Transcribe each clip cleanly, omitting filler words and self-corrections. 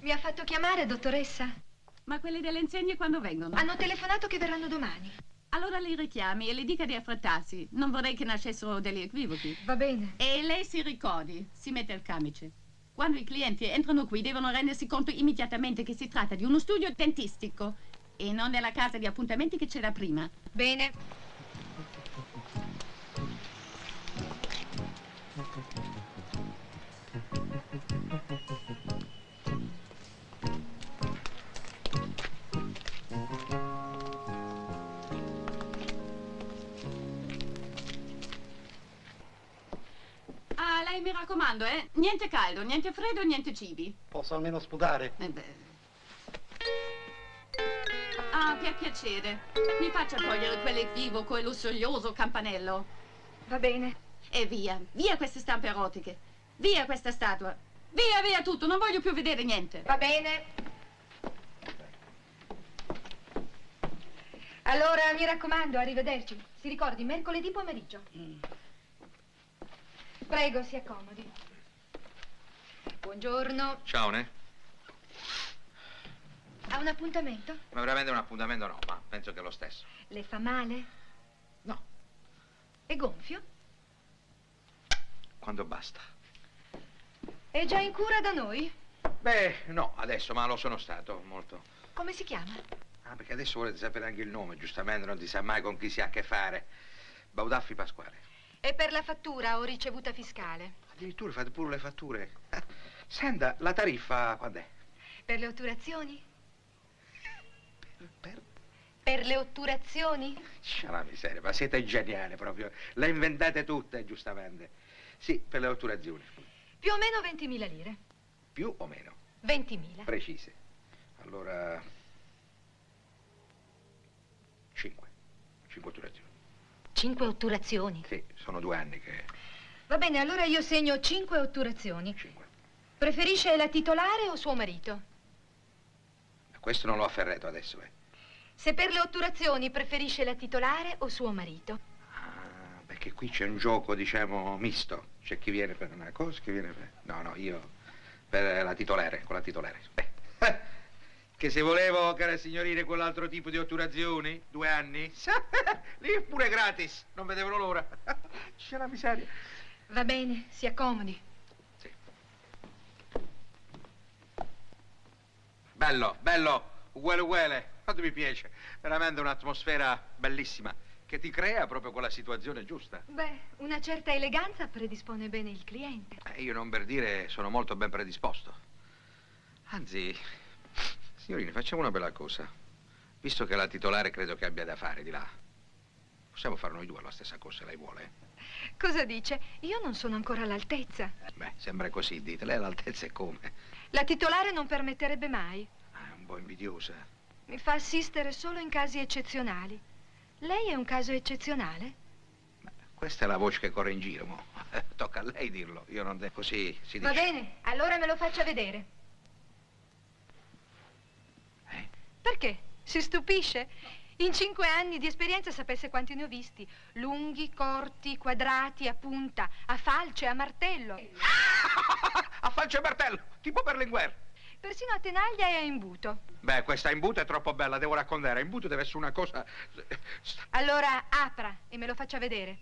Mi ha fatto chiamare, dottoressa? Ma quelli delle insegne quando vengono? Hanno telefonato che verranno domani. Allora li richiami e le dica di affrettarsi. Non vorrei che nascessero degli equivoci. Va bene. E lei si ricordi, si mette il camice. Quando i clienti entrano qui devono rendersi conto immediatamente che si tratta di uno studio dentistico e non della casa di appuntamenti che c'era prima. Bene. Ah, lei mi raccomando, niente caldo, niente freddo, niente cibi. Posso almeno sputare? Ah, per piacere. Mi faccia togliere quell'equivoco e lussurioso campanello. Va bene. E via, via queste stampe erotiche. Via questa statua. Via, via tutto, non voglio più vedere niente. Va bene. Allora, mi raccomando, arrivederci. Si ricordi, mercoledì pomeriggio. Prego, si accomodi. Buongiorno. Ciao, Ne. Ha un appuntamento? Ma veramente un appuntamento no, ma penso che è lo stesso. Le fa male? No. È gonfio? Quando basta. È già in cura da noi? Beh, no, adesso, ma lo sono stato molto. Come si chiama? Ah, perché adesso volete sapere anche il nome, giustamente non si sa mai con chi si ha a che fare. Baudaffi Pasquale. E per la fattura o ricevuta fiscale? Addirittura fate pure le fatture. Senta, la tariffa quando è? Per le otturazioni? Per? Per le otturazioni? La miseria, ma siete geniali proprio. Le inventate tutte, giustamente. Sì, per le otturazioni. Più o meno 20.000 lire. Più o meno? 20.000. Precise. Allora... 5 otturazioni. 5 otturazioni? Sì, sono 2 anni che... Va bene, allora io segno 5 otturazioni. 5. Preferisce la titolare o suo marito? Questo non l'ho afferrato adesso, Se per le otturazioni preferisce la titolare o suo marito? Ah, perché qui c'è un gioco, diciamo, misto. C'è chi viene per una cosa, chi viene per... No, io per la titolare, con la titolare. Che se volevo, care signorine, quell'altro tipo di otturazioni, 2 anni, lì pure gratis, non vedevano l'ora. C'è la miseria. Va bene, si accomodi. Sì. Bello, bello, uguale, quanto mi piace. Veramente un'atmosfera bellissima, che ti crea proprio quella situazione giusta. Beh, una certa eleganza predispone bene il cliente. Io non per dire sono molto ben predisposto. Anzi, signorine, facciamo una bella cosa. Visto che la titolare credo che abbia da fare di là, possiamo fare noi 2 la stessa cosa, se lei vuole. Cosa dice? Io non sono ancora all'altezza. Beh, sembra così, dite. Lei all'altezza è come? La titolare non permetterebbe mai. È un po' invidiosa. Mi fa assistere solo in casi eccezionali. Lei è un caso eccezionale? Beh, questa è la voce che corre in giro, mo. Tocca a lei dirlo. Io non devo... Così si dice. Va bene, allora me lo faccia vedere. Perché? Si stupisce? In 5 anni di esperienza sapesse quanti ne ho visti. Lunghi, corti, quadrati, a punta, a falce, a martello. A falce e martello, tipo Berlinguer. Persino a tenaglia e a imbuto. Beh, questa imbuto è troppo bella, devo raccontare. Imbuto deve essere una cosa... Allora apra e me lo faccia vedere.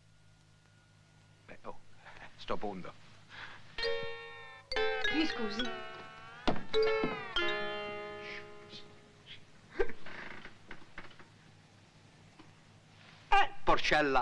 Beh, oh, sto punto. Mi scusi. Porcella.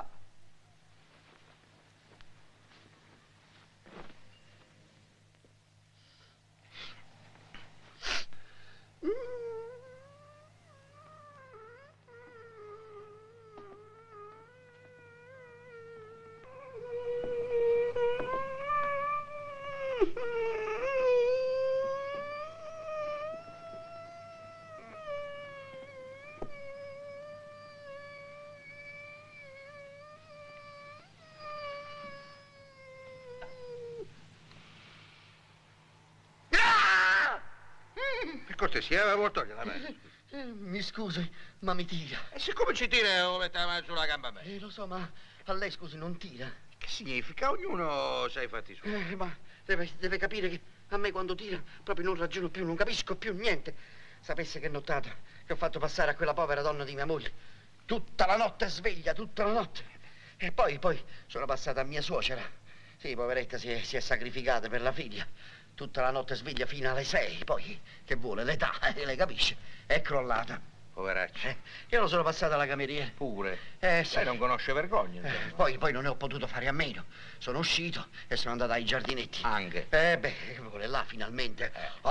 Per cortesia, vuol togliere la mano. Mi scusi, ma mi tira. E siccome ci tira, lo mette la mano sulla gamba a me. Lo so, ma a lei, scusi, non tira. Che significa? Ognuno sa i fatti suoi. Ma deve capire che A me quando tira proprio non ragiono più, non capisco più niente. Sapesse che nottata che ho fatto passare a quella povera donna di mia moglie. Tutta la notte sveglia, tutta la notte. E poi sono passata a mia suocera. Sì, poveretta, si è sacrificata per la figlia. Tutta la notte sveglia fino alle 6. Poi, che vuole, l'età, lei capisce, è crollata. Poveraccia. Io lo sono passata alla cameriera. Pure. Sì. Lei non conosce vergogna. Poi non ne ho potuto fare a meno. Sono uscito e sono andato ai giardinetti. Anche? Che vuole là finalmente.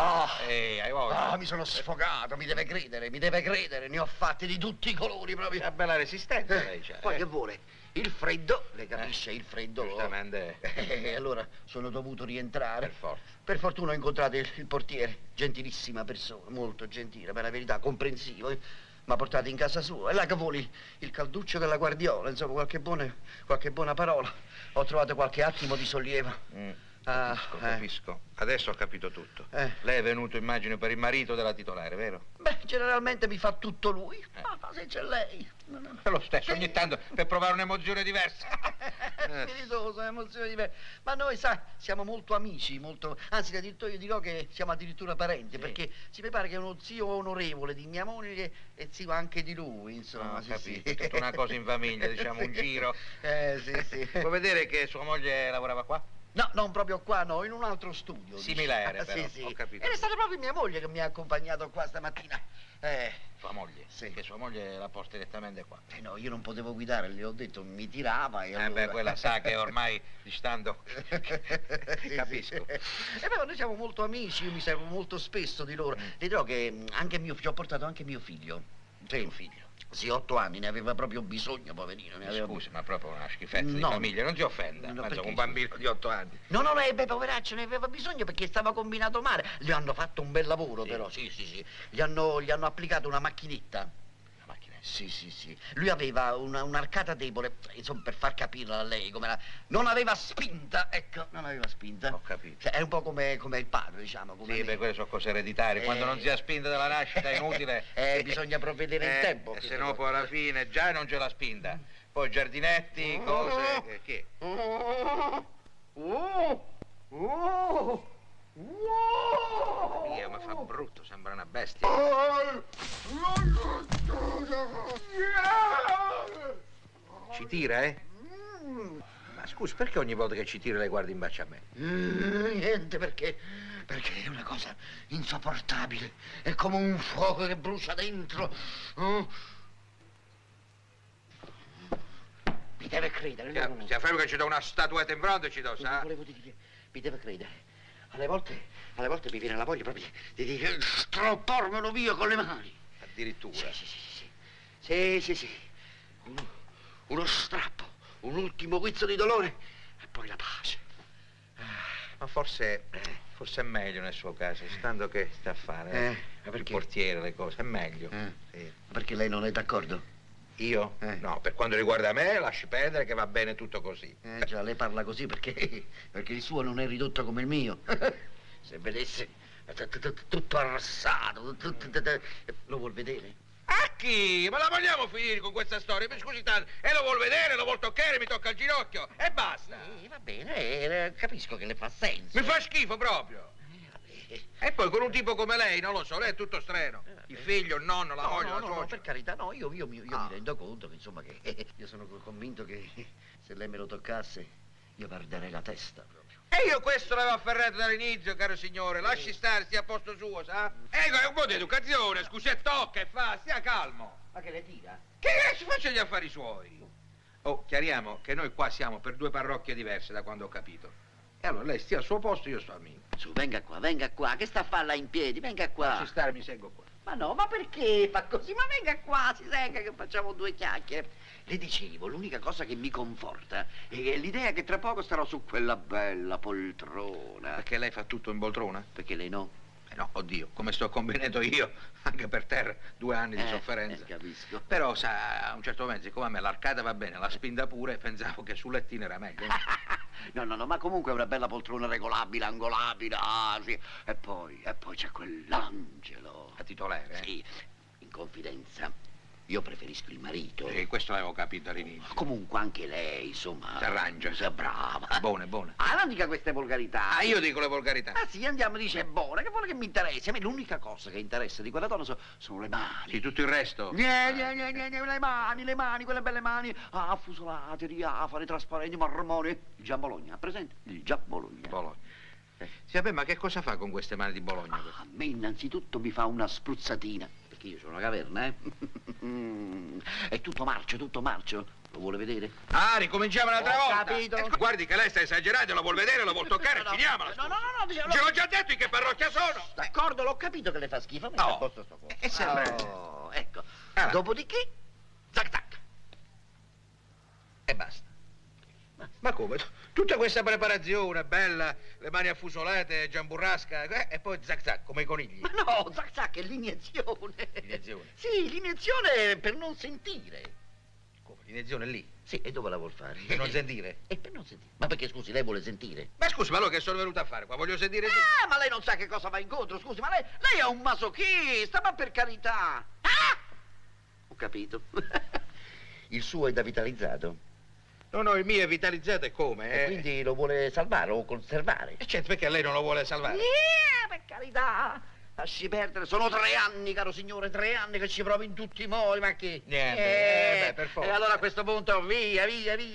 Hai voglia. Mi sono sfogato, mi deve credere. Ne ho fatti di tutti i colori proprio. Una bella resistenza lei c'ha. Poi che vuole? Il freddo, lei capisce, il freddo. Giustamente. E allora sono dovuto rientrare. Per forza. Per fortuna ho incontrato il portiere, gentilissima persona, molto gentile, per la verità, comprensivo. Mi ha portato in casa sua. E là che vuole il calduccio della guardiola, insomma, qualche buona parola. Ho trovato qualche attimo di sollievo. Capisco. Adesso ho capito tutto. Lei è venuto, immagino, per il marito della titolare, vero? Beh, generalmente mi fa tutto lui. Ma se c'è lei. È lo stesso, ogni tanto per provare un'emozione diversa. Spiritoso, un'emozione diversa. Ma noi, sa, siamo molto amici, molto. Anzi, addirittura io dirò che siamo addirittura parenti, perché mi pare che è uno zio onorevole di mia moglie e zio anche di lui, insomma. Capito, è tutta una cosa in famiglia, diciamo, un giro. Sì. Può vedere che sua moglie lavorava qua? No, non proprio qua, no, in un altro studio. Similare, però, sì. ho capito. Ed è stata proprio mia moglie che mi ha accompagnato qua stamattina. Sua moglie? Sì. Che sua moglie la porta direttamente qua. No, io non potevo guidare, le ho detto, mi tirava e allora... quella sa che ormai distando... Capisco. E poi noi siamo molto amici, io mi servo molto spesso di loro. Le dirò che anche ci ho portato anche mio figlio. Sì, un figlio. Sì, 8 anni, ne aveva proprio bisogno, poverino. Scusi, ma proprio una schifezza di No. famiglia, non si offenda. No, Ma perché? un bambino di 8 anni. No, poveraccio, ne aveva bisogno perché stava combinato male. Gli hanno fatto un bel lavoro, però, sì. Gli hanno applicato una macchinetta. Una macchina? Sì. Lui aveva un'arcata debole, insomma, per far capirla a lei come non aveva spinta, ecco, non aveva spinta. Ho capito. Cioè, è un po' come il padre, diciamo. Come Sì, me. quelle sono cose ereditarie. Quando non si ha spinta dalla nascita è inutile. Bisogna provvedere in tempo. Se no poi alla fine già non c'è la spinta. Poi giardinetti, cose... Che? Mia, mi fa brutto, sembra una bestia. Ci tira, eh? Ma scusi, perché ogni volta che ci tira lei guarda in bacio a me? Niente, perché è una cosa insopportabile. È come un fuoco che brucia dentro. Mi deve credere. Stia fermo che ci do una statuetta in fronte, ci do, sa? Volevo dire, mi deve credere. Alle volte mi viene la voglia proprio di stropparmelo via con le mani. Addirittura? Sì. Uno strappo, un ultimo guizzo di dolore e poi la pace. Ma forse è meglio nel suo caso, stando che sta a fare. Ma perché? Il portiere, le cose, è meglio. Sì. Perché lei non è d'accordo? Io? No, per quanto riguarda me, lasci perdere che va bene tutto così. Già, lei parla così perché il suo non è ridotto come il mio. Se vedesse, tutto arrassato, lo vuol vedere? A chi? Ma la vogliamo finire con questa storia? Mi scusi tanto, e lo vuol vedere, lo vuol toccare, mi tocca il ginocchio, e basta. Va bene, capisco che le fa senso. Mi fa schifo proprio. E poi con un tipo come lei, non lo so, lei è tutto strano. Il figlio, il nonno, la moglie, la suocera. No, per carità, no, io mi rendo conto che, insomma, che io sono convinto che se lei me lo toccasse, io perderei la testa proprio. E io questo l'avevo afferrato dall'inizio, caro signore. Lasci stare, stia a posto suo, sa? Ecco, è un po' di educazione, scusi, e tocca e fa, stia calmo. Ma che le tira? Che si faccia gli affari suoi? Oh, chiariamo che noi qua siamo per 2 parrocchie diverse da quando ho capito. E allora lei stia al suo posto, io sto al mio. Su, venga qua, che sta a farla in piedi, venga qua. Lasci stare, mi seguo qua. Ma no, ma perché fa così? Ma venga qua, si senga che facciamo 2 chiacchiere. Le dicevo, l'unica cosa che mi conforta è l'idea che tra poco starò su quella bella poltrona. Perché lei fa tutto in poltrona? Perché lei no? No, oddio, come sto combinato io, anche per terra, 2 anni di sofferenza. Capisco. Però, sa, a un certo momento, siccome a me l'arcata va bene, la spinta pure, pensavo che sul lettino era meglio. No, ma comunque è una bella poltrona regolabile, angolabile, sì. E poi c'è quell'angelo. A titolare, Sì, in confidenza. Io preferisco il marito. Questo l'avevo capito all'inizio. Comunque anche lei, insomma... Si arrangia. Sei brava. Buona, buona. Ah, non dica queste volgarità. Ah, io dico le volgarità. Ah sì, andiamo, dice è buona, che vuole che mi interessi? A me l'unica cosa che interessa di quella donna sono le mani. Sì, tutto il resto. Le mani, quelle belle mani, affusolate, diafane, trasparenti, marmone. Il Gian Bologna, presente? Il Gian Bologna. Bologna. Sì, vabbè, ma che cosa fa con queste mani di Bologna? A me innanzitutto mi fa una spruzzatina, perché io sono una caverna, È tutto marcio, tutto marcio. Lo vuole vedere? Ah, ricominciamo un'altra Ho volta. capito. Guardi che lei sta esagerando, la vuol vedere, la vuol toccare, finiamola. No, Ce l'ho già detto in che parrocchia sono. D'accordo, l'ho capito che le fa schifo, ma No. a posto sto qua. sembra- Ecco. Ah. Dopodiché, zac zac. E basta. Ma come? Tutta questa preparazione bella, le mani affusolate, giamburrasca, e poi zac zac, come i conigli. Ma no, zac zac è l'iniezione. L'iniezione? Sì, l'iniezione per non sentire. Come? L'iniezione è lì? Sì, e dove la vuol fare? Per non sentire? E per non sentire. Ma perché, scusi, lei vuole sentire? Ma scusi, ma allora che sono venuto a fare qua? Voglio sentire sì. Ah, ma lei non sa che cosa va incontro, scusi, ma lei è un masochista, ma per carità. Ah! Ho capito. Il suo è da vitalizzato. No, il mio è vitalizzato e come? E quindi lo vuole salvare o conservare? E certo, perché lei non lo vuole salvare? Per carità. Lasci perdere, sono 3 anni, caro signore, 3 anni che ci provo in tutti i modi, ma che... Niente, per forza. E allora a questo punto via.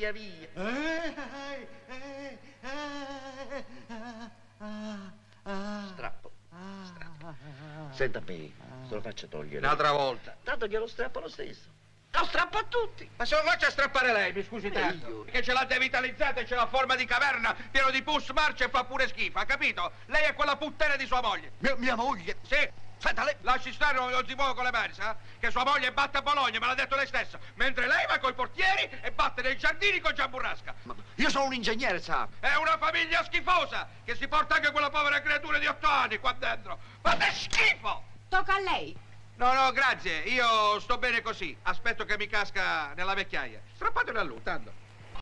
Strappo. Senta a me, se lo faccia togliere. Un'altra volta. Tanto glielo strappo lo stesso. Lo strappo a tutti. Ma se lo faccia strappare lei, mi scusi tanto. io? Perché ce l'ha devitalizzata e c'è la forma di caverna, pieno di pus, marcia e fa pure schifo, ha capito? Lei è quella puttana di sua moglie. Mia moglie? Sì. Senta, lei... Lasci stare, non si muove con le mani, sa? Che sua moglie batte a Bologna, me l'ha detto lei stessa. Mentre lei va coi portieri e batte nei giardini con Giamburrasca. Ma io sono un ingegnere, sa? È una famiglia schifosa, che si porta anche quella povera creatura di 8 anni qua dentro. Fate schifo! Tocca a lei. No, grazie, io sto bene così. Aspetto che mi casca nella vecchiaia. Strappatelo a lui, tanto.